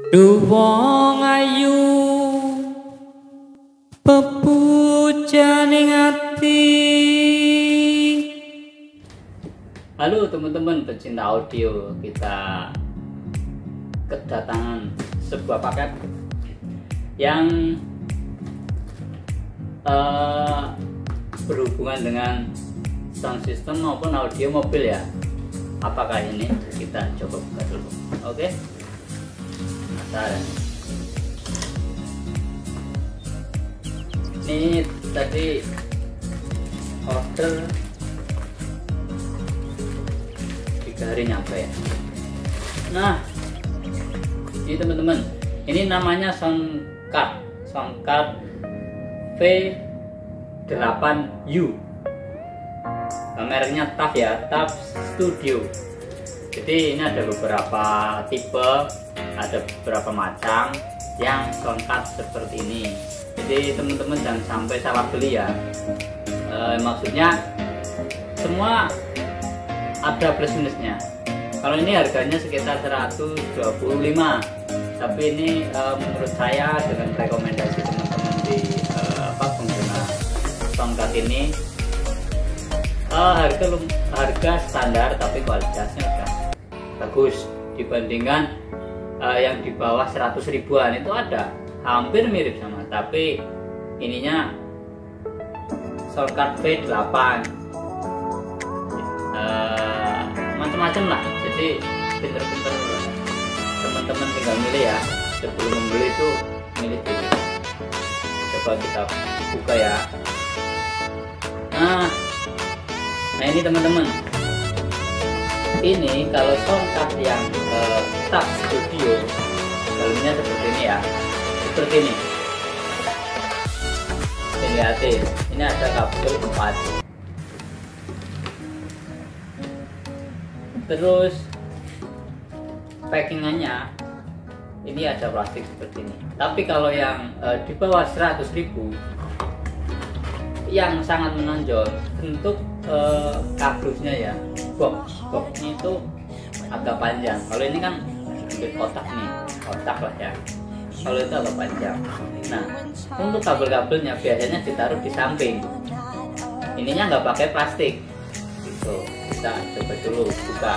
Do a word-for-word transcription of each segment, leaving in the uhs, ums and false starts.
Duh wong ayu pepujaning ati. Halo teman-teman pecinta audio, kita kedatangan sebuah paket yang uh, berhubungan dengan sound system maupun audio mobil ya. Apakah ini? Kita coba buka dulu. Oke. Penasaran. Ini tadi order tiga hari nyampe ya. Nah, ini teman-teman, ini namanya soundcard soundcard V delapan U. Mereknya T A F ya, T A F Studio. Jadi ini ada beberapa tipe, ada beberapa macam yang soundcard seperti ini. Jadi teman-teman jangan sampai salah beli ya. E, maksudnya semua ada plus minusnya. Kalau ini harganya sekitar seratus dua puluh lima, tapi ini e, menurut saya dengan rekomendasi teman-teman di e, apa pengguna soundcard ini, e, harga harga standar tapi kualitasnya udah bagus dibandingkan e, yang di bawah seratus ribuan. Itu ada hampir mirip sama, tapi ininya soundcard V delapan, uh, macam-macam lah. Jadi pinter-pinter teman-teman tinggal milih ya, sebelum membeli itu milih dulu. Coba kita buka ya. Nah, nah ini teman-teman, ini kalau soundcard yang uh, T A F Studio dalamnya seperti ini ya, seperti ini. Lihatin, ini ada kapsul empat. Terus packingannya ini ada plastik seperti ini. Tapi kalau yang e, di bawah seratus ribu yang sangat menonjol bentuk e, kardusnya ya, box boxnya itu agak panjang. Kalau ini kan bentuk kotak nih, kotak lah ya. Kalau itu agak panjang. Nah, untuk kabel-kabelnya biasanya ditaruh di samping. Ininya nggak pakai plastik. Gitu. Kita coba dulu buka.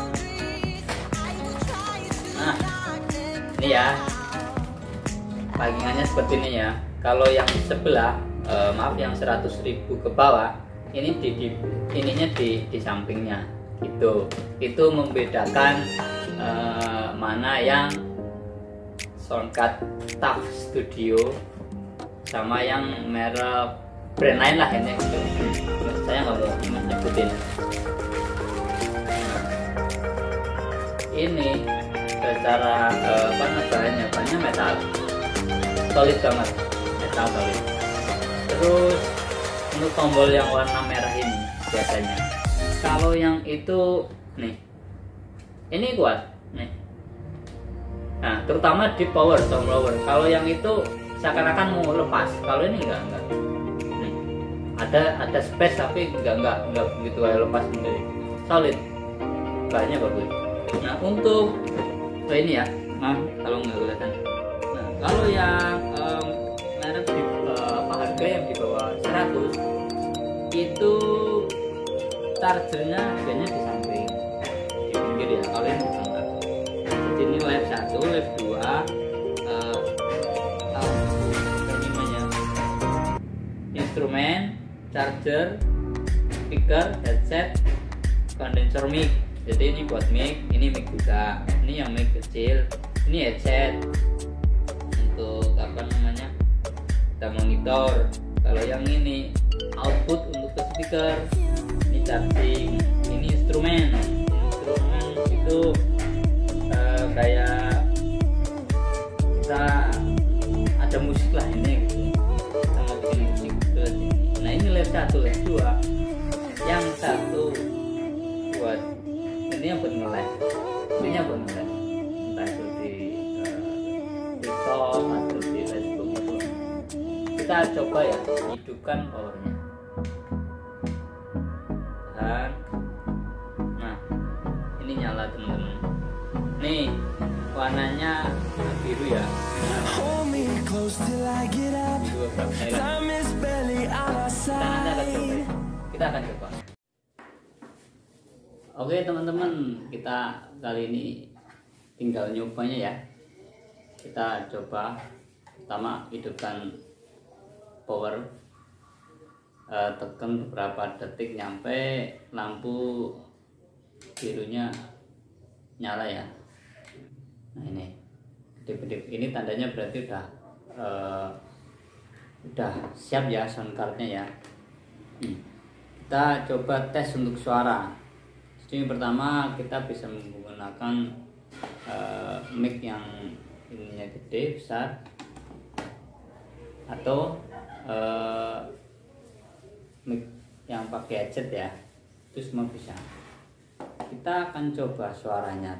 Nah, ini ya. Packingannya seperti ini ya. Kalau yang sebelah, eh, maaf yang seratus ribu ke bawah, ini di, di ininya di di sampingnya. Gitu. Itu membedakan eh, mana yang soundcard T A F Studio sama yang merek brand lain lah ini. Saya nggak mau menyebutin. Ini secara uh, apa bahannya, bahannya metal, solid banget, metal solid. Terus untuk tombol yang warna merah ini biasanya. Kalau yang itu nih, ini kuat nih. Nah, terutama di power, sound blower. Kalau yang itu seakan-akan mau lepas. Kalau ini enggak, enggak. Nih, ada ada space tapi enggak enggak enggak begitu aja lepas sendiri. Solid. Bahannya bagus. Nah, untuk oh ini ya. Nah, kalau enggak kelihatan. Nah, kalau yang um, merek di uh, apa harga yang di bawah seratus itu chargernya biasanya di samping. Di pinggir ya. Kalau yang di tengah. Ini lab satu, lab dua, uh, instrumen, charger, speaker, headset, condenser mic. Jadi ini buat mic, ini mic juga. Ini yang mic kecil, ini headset untuk apa namanya? Kita monitor. Kalau yang ini output untuk ke speaker, ini charging, ini instrumen. Instrumen itu uh, kayak kita ada musik lah ini gitu. Kita mau bikin musik gitu. Nah ini lab satu, lab dua. Yang satu buat ini yang buat nge-live, ini yang buat nge-live, entah itu di uh, TikTok atau di Facebook itu. Kita coba ya hidupkan powernya. Dan nah ini nyala teman-teman. Nih warnanya biru ya. Biru beberapa Thailand. Kita nanti akan coba. Kita akan coba. Oke teman-teman, kita kali ini tinggal nyobanya ya. Kita coba pertama hidupkan power, uh, tekan beberapa detik nyampe lampu birunya nyala ya. Nah ini kedip-kedip ini tandanya berarti udah uh, udah siap ya sound cardnya ya. hmm. Kita coba tes untuk suara. Jadi pertama kita bisa menggunakan uh, mic yang ininya gede besar, atau uh, mic yang pakai headset ya, itu semua bisa. Kita akan coba suaranya.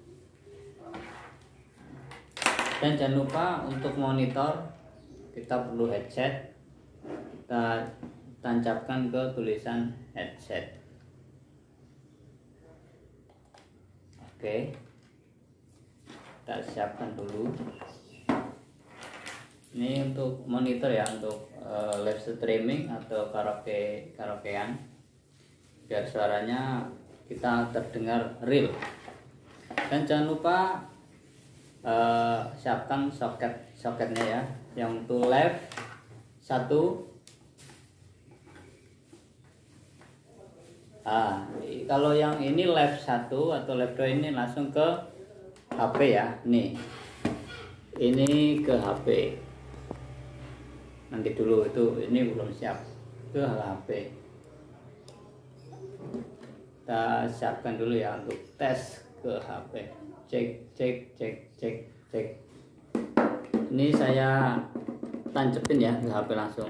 Dan jangan lupa untuk monitor kita perlu headset, kita tancapkan ke tulisan headset. Oke, kita siapkan dulu. Ini untuk monitor ya, untuk uh, live streaming atau karaoke karaokean, biar suaranya kita terdengar real. Dan jangan lupa uh, siapkan soket soketnya ya, yang untuk live satu. Ah, kalau yang ini live satu atau live dua ini langsung ke H P ya. Nih, ini ke H P. Nanti dulu, itu ini belum siap, ke H P. Kita siapkan dulu ya untuk tes ke H P. Cek cek cek cek cek. Ini saya tancepin ya ke H P langsung.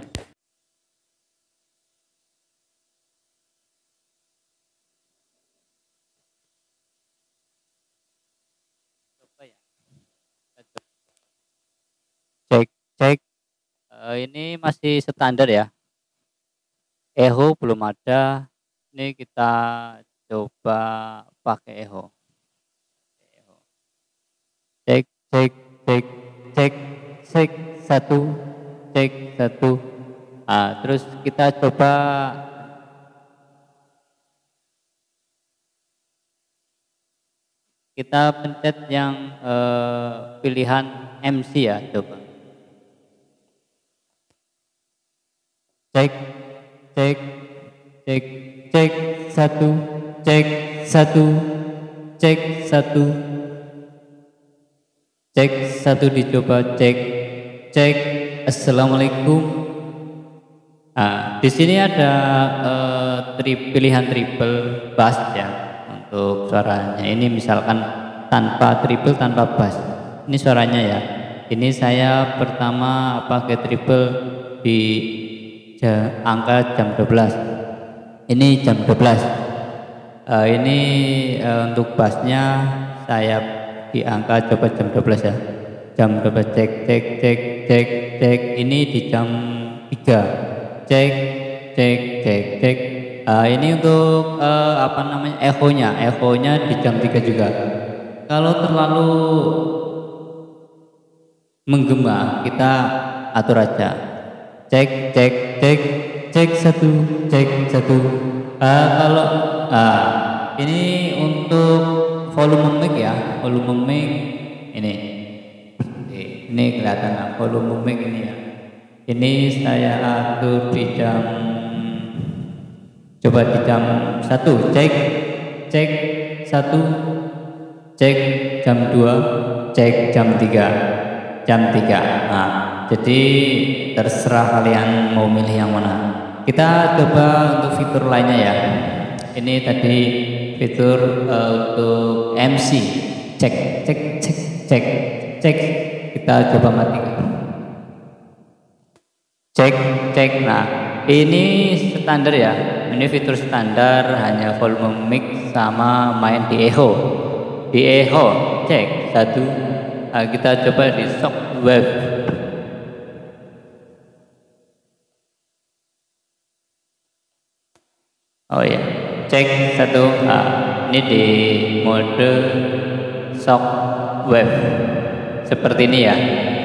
Cek cek. Uh, ini masih standar ya, echo belum ada. Ini kita coba pakai echo. Cek cek cek cek cek satu, cek satu. Ah, terus kita coba kita pencet yang eh, pilihan M C ya, coba. Cek cek cek cek satu, cek satu, cek satu, cek satu, dicoba. Cek cek. Assalamualaikum. Nah, di sini ada uh, tri, pilihan triple bass ya untuk suaranya. Ini misalkan tanpa triple, tanpa bass. Ini suaranya ya. Ini saya pertama pakai triple di angka jam dua belas. Ini jam dua belas. Uh, ini uh, untuk bassnya saya di angka coba jam dua belas ya. Jam dua belas. Cek cek cek cek cek. Ini di jam tiga. Cek cek cek cek. Uh, ini untuk uh, apa namanya, echo-nya. Echo-nya di jam tiga juga. Kalau terlalu menggema kita atur aja. Cek cek cek cek satu, cek satu. Uh, kalau uh, ini untuk volume mic ya, volume mic ini. Ini kelihatan volume mic ini ya. Ini saya atur di jam, coba di jam satu. Cek cek satu, cek jam dua, cek jam tiga, jam tiga. Nah, jadi terserah kalian mau milih yang mana. Kita coba untuk fitur lainnya ya. Ini tadi fitur uh, untuk M C. Cek cek cek cek cek. Kita coba matikan. Cek cek. Nah, ini standar ya. Ini fitur standar, hanya volume mic sama main di echo. Di echo. Cek satu. Nah, kita coba di shock wave. Oh ya, cek satu. Nah, ini di mode shock wave seperti ini ya.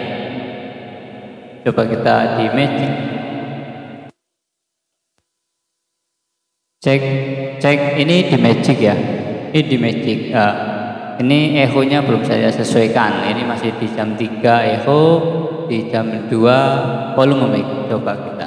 Coba kita di Magic cek cek ini di Magic ya, ini di Magic. Uh, ini echo-nya belum saya sesuaikan, ini masih di jam tiga echo, di jam dua volume mic. Coba kita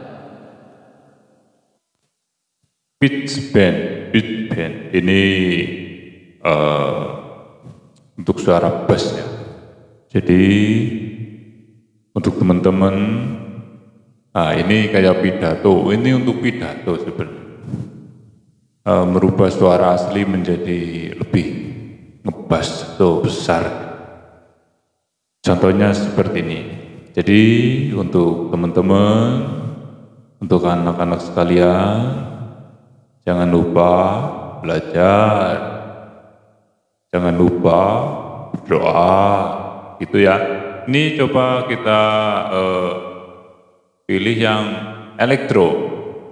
pitch bend, pitch bend ini uh, untuk suara bass ya. Jadi untuk teman-teman, nah ini kayak pidato, ini untuk pidato sebenarnya. Uh, merubah suara asli menjadi lebih ngebas atau besar. Contohnya seperti ini. Jadi untuk teman-teman, untuk anak-anak sekalian, jangan lupa belajar, jangan lupa berdoa, gitu ya. Ini coba kita uh, pilih yang elektro.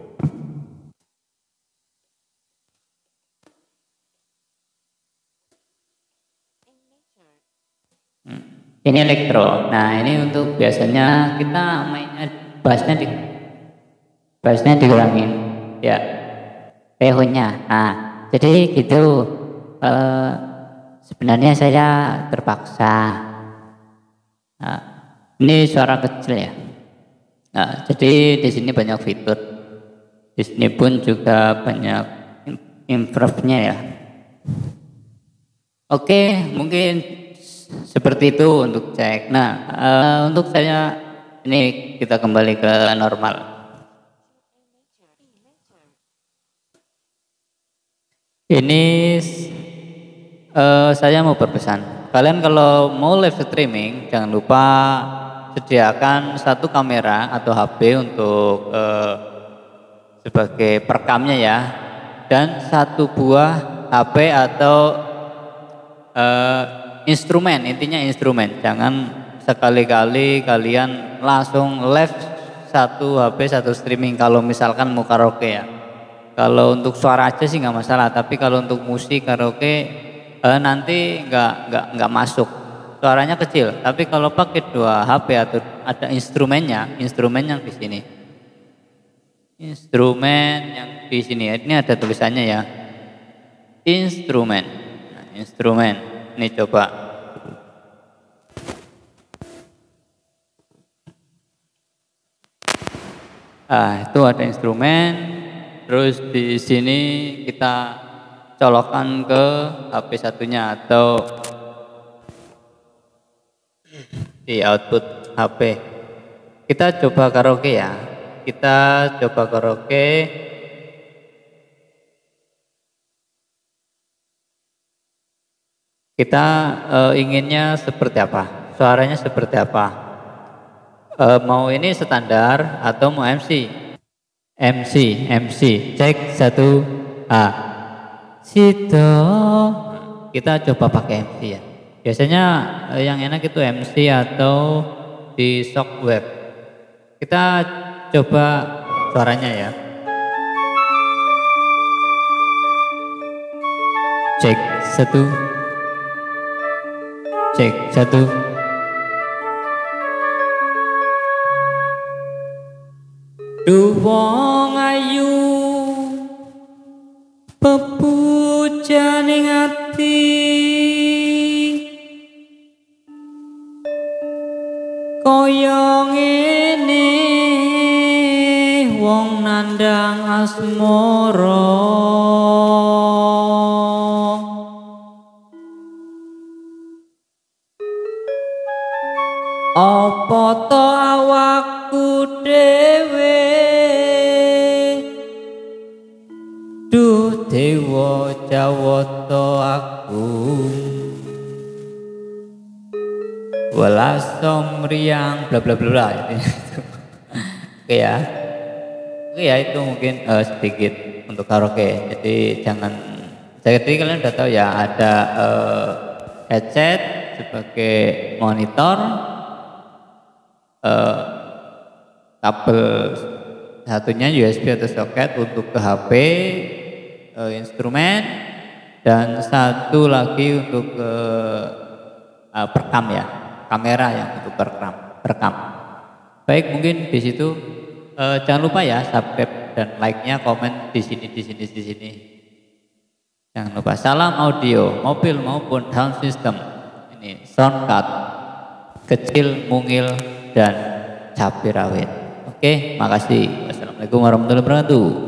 Ini elektro. Nah ini untuk biasanya kita mainnya bassnya di bassnya dikurangin ya, echo-nya. Nah jadi gitu. Uh, sebenarnya saya terpaksa. Nah, ini suara kecil ya. Nah, jadi di sini banyak fitur. Di sini pun juga banyak improve-nya ya. Oke, mungkin seperti itu untuk cek. Nah, uh, untuk saya ini kita kembali ke normal. Ini uh, saya mau berpesan. Kalian kalau mau live streaming, jangan lupa sediakan satu kamera atau H P untuk uh, sebagai perekamnya ya, dan satu buah H P atau uh, instrumen, intinya instrumen. Jangan sekali-kali kalian langsung live satu H P satu streaming kalau misalkan mau karaoke ya. Kalau untuk suara aja sih nggak masalah, tapi kalau untuk musik karaoke eh, nanti nggak nggak nggak masuk, suaranya kecil. Tapi kalau pakai dua H P atau ada instrumennya, instrumen yang di sini, instrumen yang di sini, ini ada tulisannya ya, instrumen, nah, instrumen. Ini coba. Ah, itu ada instrumen. Terus di sini kita colokkan ke H P satunya atau di output H P. Kita coba karaoke ya. Kita coba karaoke. Kita uh, inginnya seperti apa? Suaranya seperti apa? Uh, mau ini standar atau mau M C? M C, M C. Cek satu A. Situ. Kita coba pakai M C ya. Biasanya uh, yang enak itu M C atau di Shockwave. Kita coba suaranya ya. Cek satu. Cek satu. Duh wong ayu pepujaning ati, kaya ngene wong nandang asmara. Apa to awakku dhewe, duh dewa jawata aku, welas somriang bla bla bla bla. Oke ya, oke ya, itu mungkin uh, sedikit untuk karaoke. Jadi jangan, jadi kalian udah tahu ya, ada uh, headset sebagai monitor, uh, kabel satunya U S B atau soket untuk ke H P, uh, instrumen, dan satu lagi untuk ke uh, perekam ya, kamera yang untuk perekam. perekam. Baik, mungkin di situ uh, jangan lupa ya subscribe dan like-nya, komen di sini, di sini, di sini. Jangan lupa. Salam audio, mobil maupun sound system. Ini sound card, kecil, mungil, dan cabai rawit. Oke, makasih. Wassalamualaikum warahmatullahi wabarakatuh.